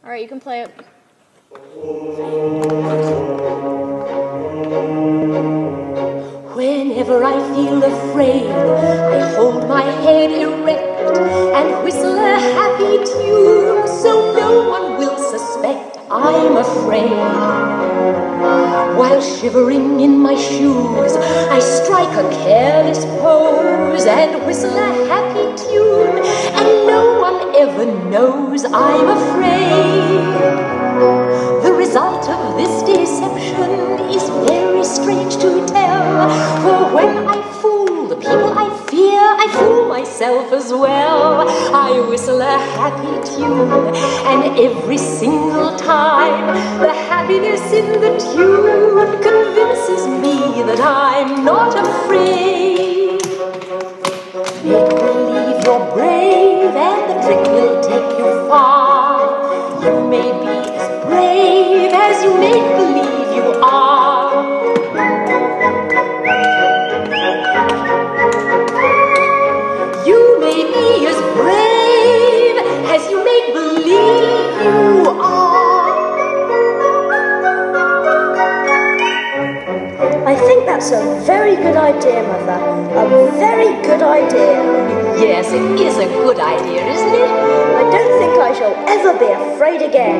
All right, you can play it. Whenever I feel afraid, I hold my head erect and whistle a happy tune so no one will suspect I'm afraid. While shivering in my shoes, I strike a careless pose and whistle a happy tune, and no one ever knows I'm afraid. The result of this deception is very strange to tell, for when I fool the people I fear, I fool myself as well. I whistle a happy tune, and every single time the happiness in the tune convinces me that I'm not afraid. Make believe you're brave, and the trick will take you far. You may be as brave as you make believe you are. You may be as brave as you make believe you are. I think that's a very good idea, Mother. A very good idea. Yes, it is a good idea, isn't it? I don't think I shall ever be afraid again.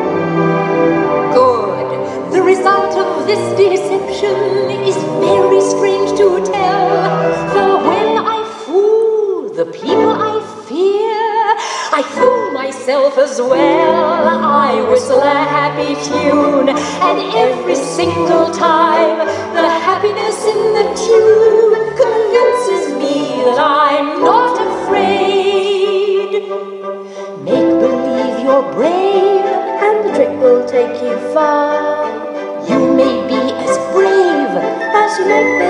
Good. The result of this deception is very strange to tell, for when I fool the people I fear, I fool myself as well. I whistle a happy tune, and every single time the happiness in the tune convinces me that I'm not afraid. Make believe you're brave, And the trick will take you far. you may be as brave As you make